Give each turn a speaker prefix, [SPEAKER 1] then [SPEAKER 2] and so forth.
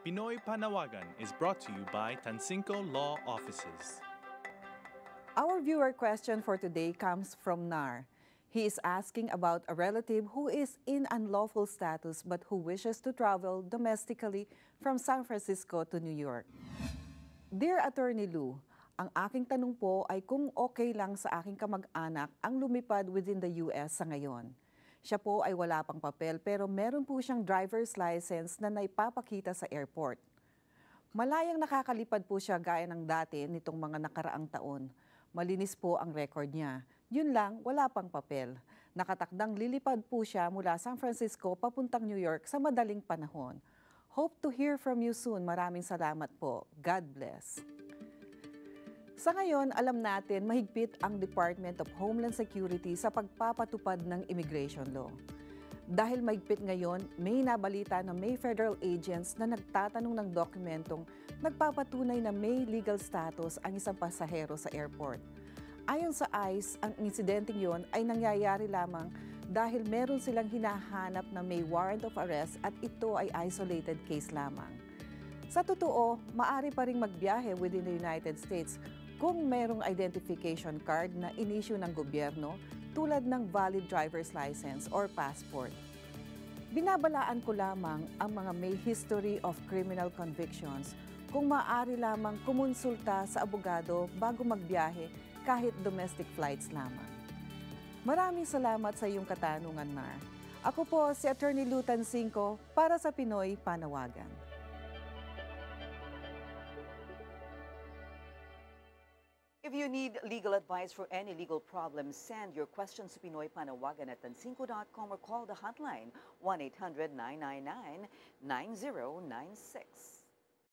[SPEAKER 1] Pinoy Panawagan is brought to you by Tansinko Law Offices.
[SPEAKER 2] Our viewer question for today comes from Nar. He is asking about a relative who is in unlawful status but who wishes to travel domestically from San Francisco to New York. Dear Attorney Lou, ang aking tanong po ay kung okay lang sa aking kamag-anak ang lumipad within the US sa ngayon. Siya po ay wala pang papel pero meron po siyang driver's license na naipapakita sa airport. Malayang nakakalipad po siya gaya ng dati nitong mga nakaraang taon. Malinis po ang record niya. Yun lang, wala pang papel. Nakatakdang lilipad po siya mula San Francisco papuntang New York sa madaling panahon. Hope to hear from you soon. Maraming salamat po. God bless. Sa ngayon, alam natin mahigpit ang Department of Homeland Security sa pagpapatupad ng immigration law. Dahil mahigpit ngayon, may nabalita na may federal agents na nagtatanong ng dokumentong nagpapatunay na may legal status ang isang pasahero sa airport. Ayon sa ICE, ang insidenteng yon ay nangyayari lamang dahil meron silang hinahanap na may warrant of arrest at ito ay isolated case lamang. Sa totoo, maaari pa ring magbiyahe within the United States kung merong identification card na inisyu ng gobyerno tulad ng valid driver's license or passport. Binabalaan ko lamang ang mga may history of criminal convictions kung maaari lamang kumonsulta sa abogado bago magbiyahe kahit domestic flights lamang. Maraming salamat sa iyong katanungan, Nar. Ako po si Attorney Lou Tansinko para sa Pinoy Panawagan.
[SPEAKER 3] If you need legal advice for any legal problem, send your questions to Pinoy Panawagan at tansinko.com or call the hotline 1-800-999-9096.